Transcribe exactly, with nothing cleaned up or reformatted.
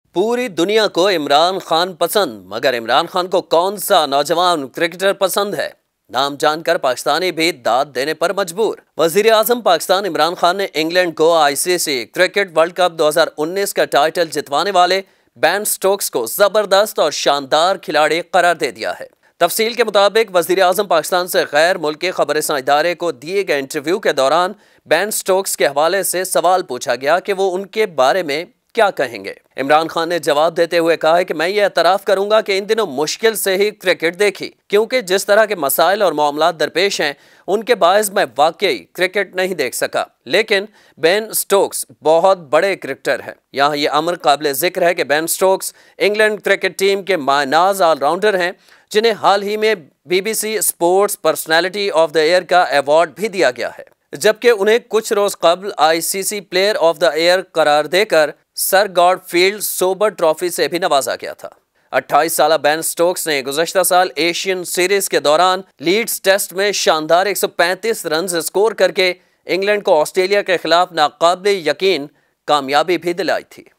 पूरी दुनिया को इमरान खान पसंद, मगर इमरान खान को कौन सा नौजवान क्रिकेटर पसंद है? नाम जानकर पाकिस्तानी भी दाद देने पर मजबूर। वजीर आजम पाकिस्तान इमरान खान ने इंग्लैंड को आईसीसी क्रिकेट वर्ल्ड कप दो हज़ार उन्नीस का टाइटल जितवाने वाले बेन स्टोक्स को जबरदस्त और शानदार खिलाड़ी करार दे दिया है। तफसील के मुताबिक वजीर आजम पाकिस्तान से गैर मुल्की खबरसां इदारे को दिए गए इंटरव्यू के दौरान बेन स्टोक्स के हवाले से सवाल पूछा गया कि वो उनके बारे में क्या कहेंगे। इमरान खान ने जवाब देते हुए कहा है कि मैं ये एतराफ़ करूंगा कि इन दिनों मुश्किल से ही क्रिकेट देखी, क्योंकि जिस तरह के मसाइल और मामलात दरपेश हैं उनके बायस मैं वाकई क्रिकेट नहीं देख सका। लेकिन बेन स्टोक्स बहुत बड़े क्रिकेटर हैं। यहाँ ये अमर काबिल जिक्र है कि Ben Stokes England cricket team के मायनाज ऑलराउंडर हैं, जिन्हें हाल ही में BBC sports personality of the year का अवार्ड भी दिया गया है, जबकि उन्हें कुछ रोज कबल ICC player of the year करार देकर सर गॉडफील्ड सोबर ट्रॉफी से भी नवाजा गया था। अट्ठाईस साल बेन स्टोक्स ने गुज़श्ता साल एशियन सीरीज के दौरान लीड्स टेस्ट में शानदार एक सौ पैंतीस रन स्कोर करके इंग्लैंड को ऑस्ट्रेलिया के खिलाफ नाकाबिल यकीन कामयाबी भी दिलाई थी।